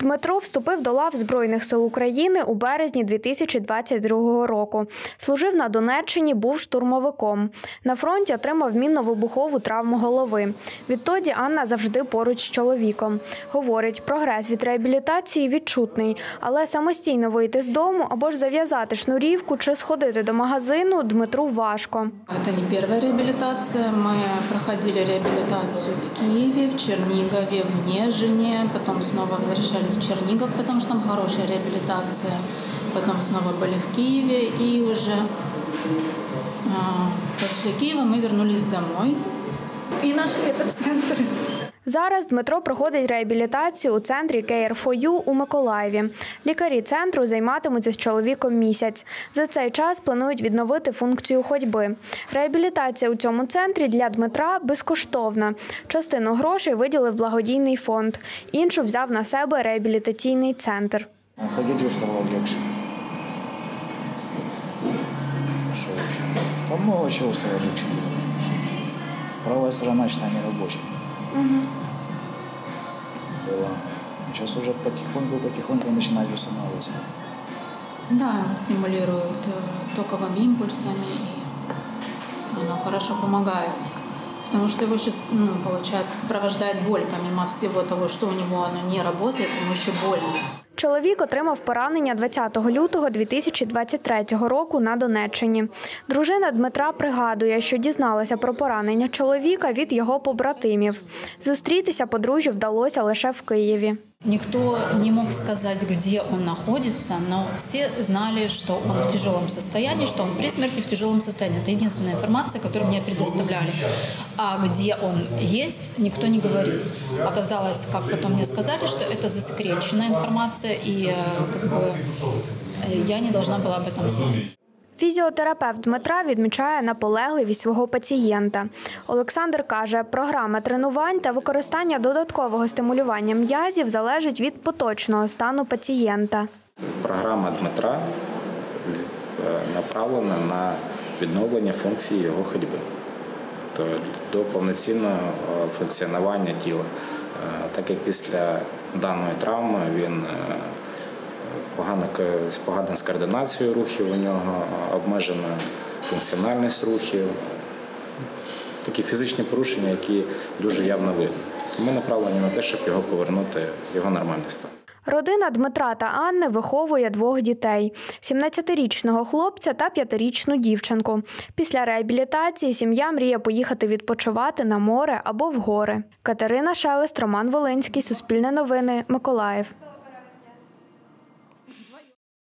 Дмитро вступив до лав Збройних сил України у березні 2022 року. Служив на Донеччині, був штурмовиком. На фронті отримав мінно-вибухову травму голови. Відтоді Анна завжди поруч з чоловіком. Говорить, прогрес від реабілітації відчутний, але самостійно вийти з дому або ж зав'язати шнурівку чи сходити до магазину Дмитру важко. Це не перша реабілітація. Ми проходили реабілітацію в Києві, в Чернігові, в Нежині, потім знову возвращались в Чернигов, потому что там хорошая реабилитация. Потом снова были в Киеве, и уже после Киева мы вернулись домой и нашли этот центр. Зараз Дмитро проходить реабілітацію у центрі Care4U у Миколаєві. Лікарі центру займатимуться з чоловіком місяць. За цей час планують відновити функцію ходьби. Реабілітація у цьому центрі для Дмитра безкоштовна. Частину грошей виділив благодійний фонд, іншу взяв на себе реабілітаційний центр. Ходити стало легше. Що ще? Там много чого стало легше. Правая сторона считай не робоча. Было. Сейчас уже потихоньку начинает восстанавливаться. Да, стимулирует токовыми импульсами, и оно хорошо помогает. Потому что его сейчас, получается, сопровождает боль, помимо всего того, что у него оно не работает, ему еще больно. Чоловік отримав поранення 20 лютого 2023 року на Донеччині. Дружина Дмитра пригадує, що дізналася про поранення чоловіка від його побратимів. Зустрітися подружжю вдалося лише в Києві. Никто не мог сказать, где он находится, но все знали, что он в тяжелом состоянии, что он при смерти в тяжелом состоянии. Это единственная информация, которую мне предоставляли. А где он есть, никто не говорил. Оказалось, как потом мне сказали, что это засекреченная информация, и я не должна была об этом знать. Фізіотерапевт Дмитра відмічає наполегливість свого пацієнта. Олександр каже, програма тренувань та використання додаткового стимулювання м'язів залежить від поточного стану пацієнта. Програма Дмитра направлена на відновлення функції його ходьби, до повноцінного функціонування тіла. Так як після даної травми він погано з координацією рухів, у нього обмежена функціональність рухів, такі фізичні порушення, які дуже явно видно. Ми направлені на те, щоб його повернути в його нормальний стан. Родина Дмитра та Анни виховує 2 дітей – 17-річного хлопця та 5-річну дівчинку. Після реабілітації сім'я мріє поїхати відпочивати на море або в гори. Катерина Шелест, Роман Волинський, Суспільне новини, Миколаїв.